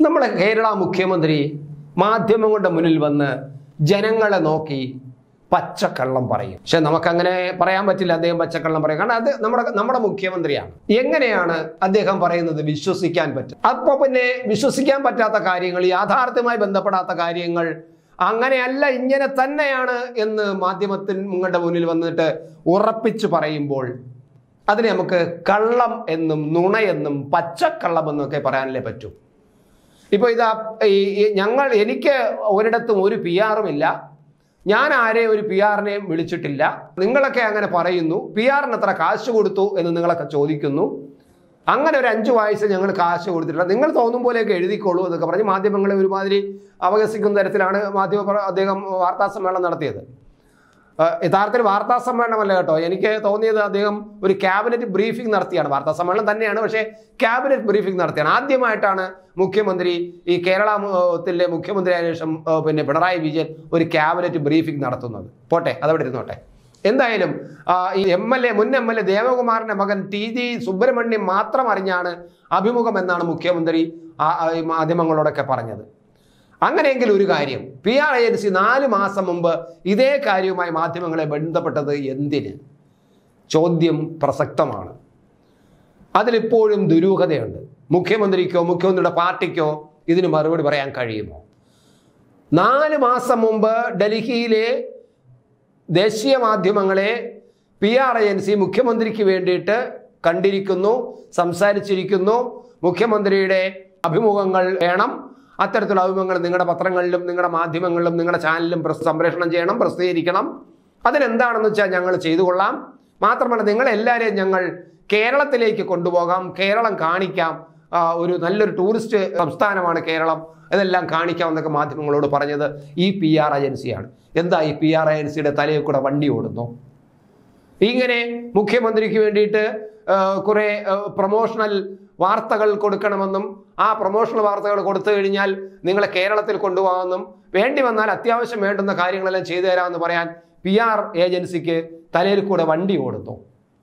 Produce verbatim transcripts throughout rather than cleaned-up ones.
നമ്മളെ കേരള മുഖ്യമന്ത്രി മാധ്യമങ്ങളുടെ മുന്നിൽ വന്ന് ജനങ്ങളെ നോക്കി പച്ചക്കള്ളം പറയും. പക്ഷെ നമുക്കങ്ങനെ പറയാൻ പറ്റില്ല. അദ്ദേഹം പച്ചക്കള്ളം പറയും. കാരണം അത് നമ്മുടെ നമ്മുടെ മുഖ്യമന്ത്രിയാണ്. എങ്ങനെയാണ് അദ്ദേഹം പറയുന്നത് വിശ്വസിക്കാൻ പറ്റും? അപ്പോൾ പിന്നെ വിശ്വസിക്കാൻ പറ്റാത്ത കാര്യങ്ങൾ, യാഥാർത്ഥ്യവുമായി ബന്ധപ്പെടാത്ത കാര്യങ്ങൾ അങ്ങനെയല്ല, ഇങ്ങനെ തന്നെയാണ് എന്ന് മാധ്യമത്തിന് നിങ്ങളുടെ മുന്നിൽ വന്നിട്ട് ഉറപ്പിച്ചു പറയുമ്പോൾ അതിനെ നമുക്ക് കള്ളം എന്നും നുണയെന്നും പച്ചക്കള്ളം എന്നൊക്കെ പറയാനല്ലേ പറ്റൂ. ഇപ്പോൾ ഇതാ ഈ ഞങ്ങൾ എനിക്ക് ഒരിടത്തും ഒരു പി ആറും ഇല്ല, ഞാൻ ആരെയും ഒരു പി ആറിനെയും വിളിച്ചിട്ടില്ല, നിങ്ങളൊക്കെ അങ്ങനെ പറയുന്നു, പി ആറിന് എത്ര കാശ് കൊടുത്തു എന്ന് നിങ്ങളൊക്കെ ചോദിക്കുന്നു, അങ്ങനെ ഒരു അഞ്ചു വയസ്സ് ഞങ്ങൾ കാശ് കൊടുത്തിട്ടില്ല, നിങ്ങൾ തോന്നും പോലെയൊക്കെ എഴുതിക്കോളൂ എന്നൊക്കെ പറഞ്ഞ് മാധ്യമങ്ങളെ ഒരുമാതിരി അപഹസിക്കുന്ന തരത്തിലാണ് മാധ്യമ അദ്ദേഹം വാർത്താ സമ്മേളനം നടത്തിയത്. യഥാർത്ഥത്തിൽ വാർത്താ സമ്മേളനമല്ല കേട്ടോ, എനിക്ക് തോന്നിയത് അദ്ദേഹം ഒരു ക്യാബിനറ്റ് ബ്രീഫിംഗ് നടത്തിയാണ്. വാർത്താ സമ്മേളനം തന്നെയാണ്, പക്ഷേ ക്യാബിനറ്റ് ബ്രീഫിംഗ് നടത്തിയാണ്. ആദ്യമായിട്ടാണ് മുഖ്യമന്ത്രി ഈ കേരളത്തിലെ മുഖ്യമന്ത്രി ആയ ശേഷം പിന്നെ പിണറായി വിജയൻ ഒരു ക്യാബിനറ്റ് ബ്രീഫിംഗ് നടത്തുന്നത്. പോട്ടെ, അതവിടെ ഇരുന്നോട്ടെ. എന്തായാലും ഈ എം എൽ എ മുൻ എം എൽ എ ദേവകുമാറിന്റെ മകൻ ടി ജി സുബ്രഹ്മണ്യം മാത്രം അറിഞ്ഞാണ് അഭിമുഖം എന്നാണ് മുഖ്യമന്ത്രി മാധ്യമങ്ങളോടൊക്കെ പറഞ്ഞത്. അങ്ങനെയെങ്കിൽ ഒരു കാര്യം, പി ആർ ഏജൻസി നാല് മാസം മുമ്പ് ഇതേ കാര്യവുമായി മാധ്യമങ്ങളെ ബന്ധപ്പെട്ടത് എന്തിന്? ചോദ്യം പ്രസക്തമാണ്. അതിലിപ്പോഴും ദുരൂഹതയുണ്ട്. മുഖ്യമന്ത്രിക്കോ മുഖ്യമന്ത്രിയുടെ പാർട്ടിക്കോ ഇതിന് മറുപടി പറയാൻ കഴിയുമോ? നാല് മാസം മുമ്പ് ഡൽഹിയിലെ ദേശീയ മാധ്യമങ്ങളെ പി ആർ ഏജൻസി മുഖ്യമന്ത്രിക്ക് വേണ്ടിയിട്ട് കണ്ടിരിക്കുന്നു, സംസാരിച്ചിരിക്കുന്നു, മുഖ്യമന്ത്രിയുടെ അഭിമുഖങ്ങൾ വേണം, അത്തരത്തിലുള്ള അഭിമുഖങ്ങൾ നിങ്ങളുടെ പത്രങ്ങളിലും നിങ്ങളുടെ മാധ്യമങ്ങളിലും നിങ്ങളുടെ ചാനലിലും സംപ്രേഷണം ചെയ്യണം, പ്രസിദ്ധീകരിക്കണം, അതിനെന്താണെന്ന് വെച്ചാൽ ഞങ്ങൾ ചെയ്തു കൊള്ളാം, മാത്രമല്ല നിങ്ങളെല്ലാവരെയും ഞങ്ങൾ കേരളത്തിലേക്ക് കൊണ്ടുപോകാം, കേരളം കാണിക്കാം, ഒരു നല്ലൊരു ടൂറിസ്റ്റ് സംസ്ഥാനമാണ് കേരളം, ഇതെല്ലാം കാണിക്കാം എന്നൊക്കെ മാധ്യമങ്ങളോട് പറഞ്ഞത് ഈ പി ആർ ഏജൻസിയാണ്. എന്താ ഈ പി ആർ ഏജൻസിയുടെ തലയിൽ കൂടെ വണ്ടി ഓടുന്നു? ഇങ്ങനെ മുഖ്യമന്ത്രിക്ക് വേണ്ടിയിട്ട് കുറെ പ്രൊമോഷണൽ വാർത്തകൾ കൊടുക്കണമെന്നും ആ പ്രൊമോഷണൽ വാർത്തകൾ കൊടുത്തു കഴിഞ്ഞാൽ നിങ്ങളെ കേരളത്തിൽ കൊണ്ടുപോകാമെന്നും വേണ്ടി വന്നാൽ അത്യാവശ്യം വേണ്ടുന്ന കാര്യങ്ങളെല്ലാം ചെയ്തു തരാമെന്ന് പറയാൻ പി ആർ ഏജൻസിക്ക് തലയിൽ കൂടെ വണ്ടി ഓടുന്നു.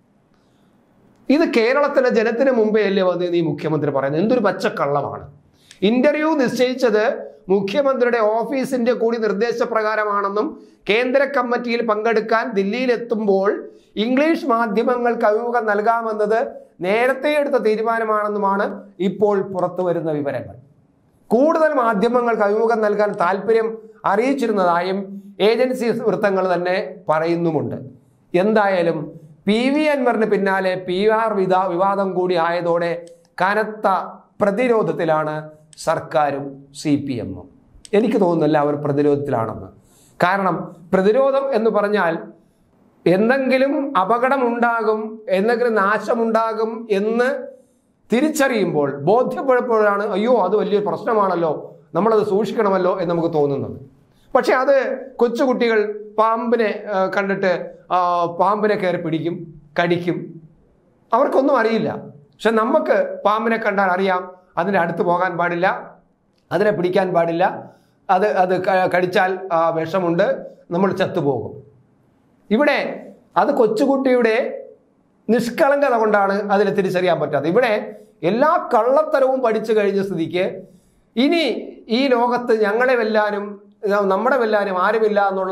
ഇത് കേരളത്തിലെ ജനത്തിന് മുമ്പേ അല്ലേ വന്ന് ഈ മുഖ്യമന്ത്രി പറയുന്നത്? എന്തൊരു പച്ചക്കള്ളമാണ്. ഇന്റർവ്യൂ നിശ്ചയിച്ചത് മുഖ്യമന്ത്രിയുടെ ഓഫീസിന്റെ കൂടി നിർദ്ദേശപ്രകാരമാണെന്നും കേന്ദ്ര കമ്മിറ്റിയിൽ പങ്കെടുക്കാൻ ദില്ലിയിലെത്തുമ്പോൾ ഇംഗ്ലീഷ് മാധ്യമങ്ങൾക്ക് അഭിമുഖം നൽകാമെന്നത് നേരത്തെ എടുത്ത തീരുമാനമാണെന്നുമാണ് ഇപ്പോൾ പുറത്തു വരുന്ന വിവരങ്ങൾ. കൂടുതൽ മാധ്യമങ്ങൾക്ക് അഭിമുഖം നൽകാൻ താല്പര്യം അറിയിച്ചിരുന്നതായും ഏജൻസി വൃത്തങ്ങൾ തന്നെ പറയുന്നുമുണ്ട്. എന്തായാലും പി വി അൻവറിന് പിന്നാലെ പി ആർ വിവാ വിവാദം കൂടി ആയതോടെ കനത്ത പ്രതിരോധത്തിലാണ് സർക്കാരും സി പി എമ്മും. എനിക്ക് തോന്നുന്നില്ല അവർ പ്രതിരോധത്തിലാണെന്ന്. കാരണം പ്രതിരോധം എന്ന് പറഞ്ഞാൽ എന്തെങ്കിലും അപകടമുണ്ടാകും, എന്തെങ്കിലും നാശമുണ്ടാകും എന്ന് തിരിച്ചറിയുമ്പോൾ, ബോധ്യപ്പെടുമ്പോഴാണ് അയ്യോ അത് വലിയൊരു പ്രശ്നമാണല്ലോ, നമ്മളത് സൂക്ഷിക്കണമല്ലോ എന്ന് നമുക്ക് തോന്നുന്നത്. പക്ഷെ അത് കൊച്ചുകുട്ടികൾ പാമ്പിനെ കണ്ടിട്ട് പാമ്പിനെ കയറി പിടിക്കും, കടിക്കും, അവർക്കൊന്നും അറിയില്ല. പക്ഷെ നമുക്ക് പാമ്പിനെ കണ്ടാൽ അറിയാം, അതിൻ്റെ അടുത്ത് പോകാൻ പാടില്ല, അതിനെ പിടിക്കാൻ പാടില്ല, അത് അത് കടിച്ചാൽ വിഷമുണ്ട്, നമ്മൾ ചത്തുപോകും. ഇവിടെ അത് കൊച്ചുകുട്ടിയുടെ നിഷ്കളങ്കത കൊണ്ടാണ് അതിനെ തിരിച്ചറിയാൻ പറ്റാത്തത്. ഇവിടെ എല്ലാ കള്ളത്തരവും പഠിച്ചു കഴിഞ്ഞ സ്ഥിതിക്ക് ഇനി ഈ ലോകത്ത് ഞങ്ങളെ വെല്ലാനും നമ്മുടെ വെല്ലാനും ആരുമില്ല എന്നുള്ള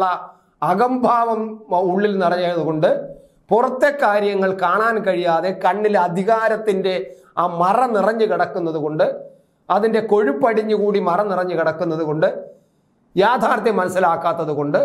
അഹംഭാവം ഉള്ളിൽ നിറഞ്ഞതുകൊണ്ട് പുറത്തെ കാര്യങ്ങൾ കാണാൻ കഴിയാതെ കണ്ണിൽ അധികാരത്തിൻ്റെ ആ മറ നിറഞ്ഞു കിടക്കുന്നത് കൊണ്ട്, അതിൻ്റെ കൊഴുപ്പടിഞ്ഞുകൂടി മറ നിറഞ്ഞു കിടക്കുന്നത് കൊണ്ട്, യാഥാർത്ഥ്യം മനസ്സിലാക്കാത്തത് കൊണ്ട്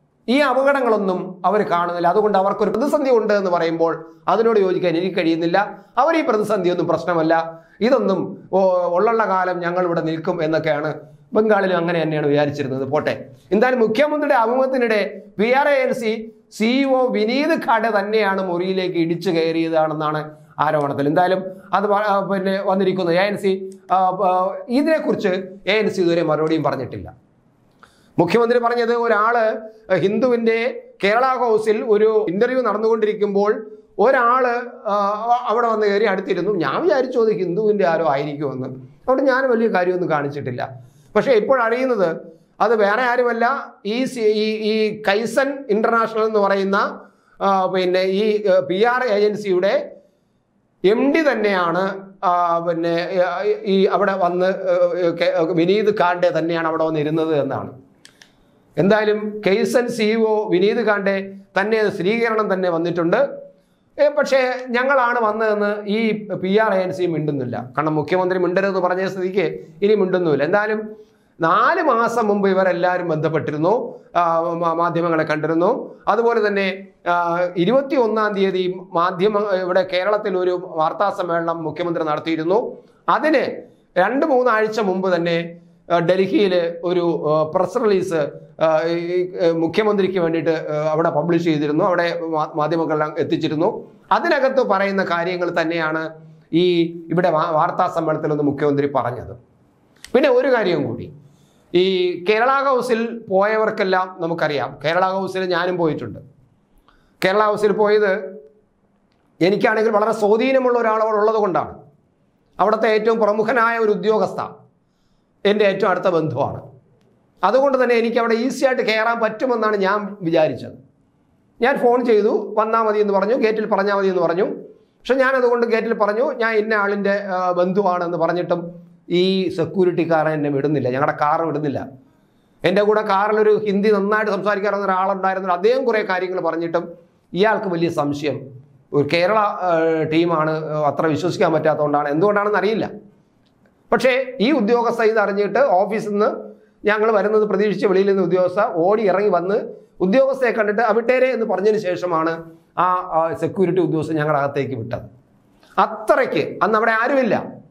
ഈ അപകടങ്ങളൊന്നും അവർ കാണുന്നില്ല. അതുകൊണ്ട് അവർക്കൊരു പ്രതിസന്ധി ഉണ്ട് എന്ന് പറയുമ്പോൾ അതിനോട് യോജിക്കാൻ എനിക്ക് കഴിയുന്നില്ല. അവർ ഈ പ്രതിസന്ധിയൊന്നും പ്രശ്നമല്ല, ഇതൊന്നും ഉള്ള കാലം ഞങ്ങൾ ഇവിടെ നിൽക്കും എന്നൊക്കെയാണ് ബംഗാളിലും അങ്ങനെ തന്നെയാണ് വിചാരിച്ചിരുന്നത്. പോട്ടെ, എന്തായാലും മുഖ്യമന്ത്രിയുടെ അഭിമുഖത്തിനിടെ P R agency CEO Vineeth Khade തന്നെയാണ് മുറിയിലേക്ക് ഇടിച്ചു കയറിയതാണെന്നാണ് ആരോപണത്തിൽ. എന്തായാലും അത് പിന്നെ വന്നിരിക്കുന്നത് എ എൻ സി ഇതിനെക്കുറിച്ച് എ എൻ സി ഇതുവരെ മറുപടിയും പറഞ്ഞിട്ടില്ല. മുഖ്യമന്ത്രി പറഞ്ഞത് ഒരാള് ഹിന്ദുവിൻ്റെ കേരള ഹൗസിൽ ഒരു ഇന്റർവ്യൂ നടന്നുകൊണ്ടിരിക്കുമ്പോൾ ഒരാള് അവിടെ വന്ന് കയറി അടുത്തിരുന്നു. ഞാൻ വിചാരിച്ചു അത് ഹിന്ദുവിൻ്റെ ആരോ ആയിരിക്കുമെന്ന്. അവിടെ ഞാൻ വലിയ കാര്യമൊന്നും കാണിച്ചിട്ടില്ല. പക്ഷേ ഇപ്പോൾ അറിയുന്നത് അത് വേറെ ആരുമല്ല, ഈ ഈ കൈസൻ ഇന്റർനാഷണൽ എന്ന് പറയുന്ന പിന്നെ ഈ പി ആർ ഏജൻസിയുടെ എം ഡി തന്നെയാണ് പിന്നെ ഈ അവിടെ വന്ന് വിനീത് കാണ്ഡെ തന്നെയാണ് അവിടെ വന്നിരുന്നത് എന്നാണ്. എന്തായാലും കെയ്സൺ സിഇഒ വിനീത് കാണ്ഡെ തന്നെ സ്ഥിരീകരണം തന്നെ വന്നിട്ടുണ്ട്. പക്ഷേ ഞങ്ങളാണ് വന്നതെന്ന് ഈ P R A N C മിണ്ടുന്നില്ല. കാരണം മുഖ്യമന്ത്രി മിണ്ടരുതെന്ന് പറഞ്ഞ സ്ഥിതിക്ക് ഇനി മിണ്ടുന്നുമില്ല. എന്തായാലും നാല് മാസം മുമ്പ് ഇവരെല്ലാവരും ബന്ധപ്പെട്ടിരുന്നു, മാധ്യമങ്ങളെ കണ്ടിരുന്നു. അതുപോലെ തന്നെ ഇരുപത്തി ഒന്നാം തീയതി മാധ്യമ ഇവിടെ കേരളത്തിൽ ഒരു വാർത്താ സമ്മേളനം മുഖ്യമന്ത്രി നടത്തിയിരുന്നു. അതിന് രണ്ട് മൂന്നാഴ്ച മുമ്പ് തന്നെ ഡൽഹിയിൽ ഒരു പ്രസ് റിലീസ് മുഖ്യമന്ത്രിക്ക് വേണ്ടിയിട്ട് അവിടെ പബ്ലിഷ് ചെയ്തിരുന്നു. അവിടെ മാധ്യമങ്ങളെല്ലാം എത്തിച്ചിരുന്നു. അതിനകത്ത് പറയുന്ന കാര്യങ്ങൾ തന്നെയാണ് ഈ ഇവിടെ വാർത്താ സമ്മേളനത്തിൽ ഒന്ന് മുഖ്യമന്ത്രി പറഞ്ഞത്. പിന്നെ ഒരു കാര്യവും കൂടി, ഈ കേരള ഹൗസിൽ പോയവർക്കെല്ലാം നമുക്കറിയാം. കേരള ഹൗസിൽ ഞാനും പോയിട്ടുണ്ട്. കേരള ഹൗസിൽ പോയത് എനിക്കാണെങ്കിൽ വളരെ സ്വാധീനമുള്ള ഒരാളോടുള്ളത് കൊണ്ടാണ്. അവിടുത്തെ ഏറ്റവും പ്രമുഖനായ ഒരു ഉദ്യോഗസ്ഥ എൻ്റെ ഏറ്റവും അടുത്ത ബന്ധുവാണ്. അതുകൊണ്ട് തന്നെ എനിക്ക് അവിടെ ഈസി ആയിട്ട് കയറാൻ പറ്റുമെന്നാണ് ഞാൻ വിചാരിച്ചത്. ഞാൻ ഫോൺ ചെയ്തു, വന്നാൽ മതി എന്ന് പറഞ്ഞു, ഗേറ്റിൽ പറഞ്ഞാൽ മതി എന്ന് പറഞ്ഞു. പക്ഷെ ഞാൻ അതുകൊണ്ട് ഗേറ്റിൽ പറഞ്ഞു ഞാൻ ഇന്ന ആളിൻ്റെ ബന്ധുവാണെന്ന് പറഞ്ഞിട്ടും ഈ സെക്യൂരിറ്റിക്കാരൻ എന്നെ വിടുന്നില്ല, ഞങ്ങളുടെ കാർ വിടുന്നില്ല. എൻ്റെ കൂടെ കാറിലൊരു ഹിന്ദി നന്നായിട്ട് സംസാരിക്കാറുന്ന ഒരാളുണ്ടായിരുന്നു. അദ്ദേഹം കുറേ കാര്യങ്ങൾ പറഞ്ഞിട്ടും ഇയാൾക്ക് വലിയ സംശയം. ഒരു കേരള ടീമാണ്, അത്ര വിശ്വസിക്കാൻ പറ്റാത്തതുകൊണ്ടാണ്, എന്തുകൊണ്ടാണെന്ന് അറിയില്ല. പക്ഷേ ഈ ഉദ്യോഗസ്ഥ ഇത് അറിഞ്ഞിട്ട് ഓഫീസിൽ നിന്ന് ഞങ്ങൾ വരുന്നത് പ്രതീക്ഷിച്ച് വെളിയിൽ നിന്ന് ഉദ്യോഗസ്ഥ ഓടി ഇറങ്ങി വന്ന് ഉദ്യോഗസ്ഥയെ കണ്ടിട്ട് അവിട്ടേരെ എന്ന് പറഞ്ഞതിന് ശേഷമാണ് ആ സെക്യൂരിറ്റി ഉദ്യോഗസ്ഥൻ ഞങ്ങളുടെ അകത്തേക്ക് വിട്ടത്. അത്രയ്ക്ക് അന്ന് അവിടെ ആരുമില്ല.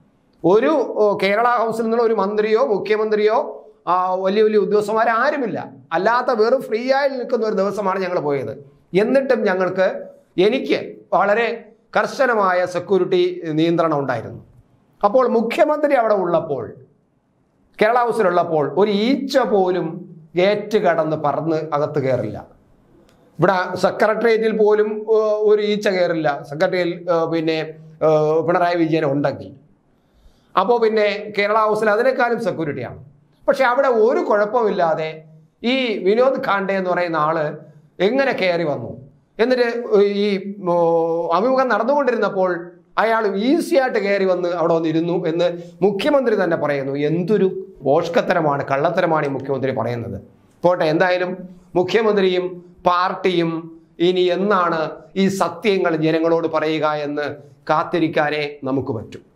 ഒരു കേരള ഹൗസിൽ നിന്നുള്ള ഒരു മന്ത്രിയോ മുഖ്യമന്ത്രിയോ വലിയ വലിയ ഉദ്യോഗസ്ഥന്മാർ ആരുമില്ല. അല്ലാത്ത വെറും ഫ്രീ ആയി നിൽക്കുന്ന ഒരു ദിവസമാണ് ഞങ്ങൾ പോയത്. എന്നിട്ടും ഞങ്ങൾക്ക് എനിക്ക് വളരെ കർശനമായ സെക്യൂരിറ്റി നിയന്ത്രണം ഉണ്ടായിരുന്നു. അപ്പോൾ മുഖ്യമന്ത്രി അവിടെ ഉള്ളപ്പോൾ, കേരള ഹൗസിലുള്ളപ്പോൾ ഒരു ഈച്ച പോലും ഗേറ്റ് കടന്ന് പറന്ന് അകത്ത് കയറില്ല. ഇവിടെ സെക്രട്ടേറിയറ്റിൽ പോലും ഒരു ഈച്ച കയറില്ല, സെക്രട്ടറിയിൽ പിന്നെ പിണറായി വിജയൻ ഉണ്ടെങ്കിൽ. അപ്പോൾ പിന്നെ കേരള ഹൗസിൽ അതിനേക്കാളും സെക്യൂരിറ്റിയാണ്. പക്ഷെ അവിടെ ഒരു കുഴപ്പമില്ലാതെ ഈ വിനോദ് ഖാണ്ഡെ എന്ന് പറയുന്ന ആള് എങ്ങനെ കയറി വന്നു? എന്നിട്ട് ഈ അഭിമുഖം നടന്നുകൊണ്ടിരുന്നപ്പോൾ അയാൾ ഈസിയായിട്ട് കയറി വന്ന് അവിടെ വന്നിരുന്നു എന്ന് മുഖ്യമന്ത്രി തന്നെ പറയുന്നു. എന്തൊരു പോഷ്കത്തരമാണ്, കള്ളത്തരമാണ് ഈ മുഖ്യമന്ത്രി പറയുന്നത്. പോട്ടെ, എന്തായാലും മുഖ്യമന്ത്രിയും പാർട്ടിയും ഇനി എന്നാണ് ഈ സത്യങ്ങൾ ജനങ്ങളോട് പറയുക എന്ന് കാത്തിരിക്കാനേ നമുക്ക് പറ്റും.